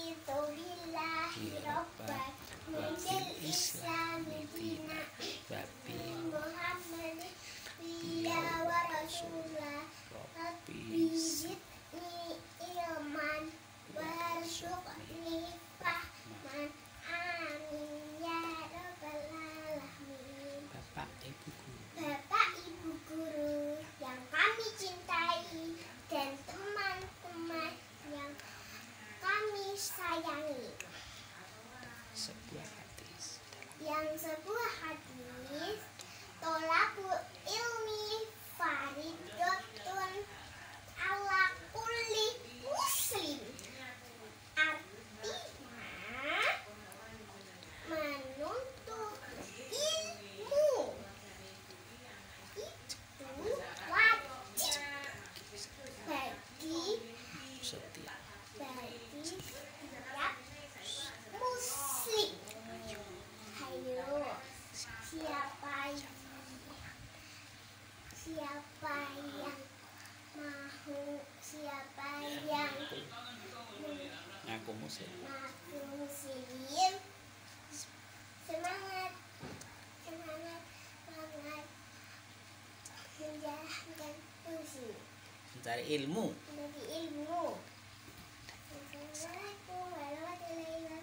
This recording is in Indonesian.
raditu billahi rabban wa bil islami dina wa bi Muhammadin nabiyya wa rasulah rabbi zidni ilman warzuqni fahman amin ya rabbal alamin. Bapak Ibu guru, Bapak Ibu guru yang kami cintai dan teman-teman yang kami sayangi. sebuah hadis Sebuah hadis tolabul ilmi faridatun ala kulli muslim. Artinya menuntut ilmu itu wajib bagi setiap setiap muslim. Hayo, siapa yang ngaku muslim mengaku muslim, semangat menjalankan fungsi mencari ilmu. Assalamualaikum warahmatullahi wabarakatuh.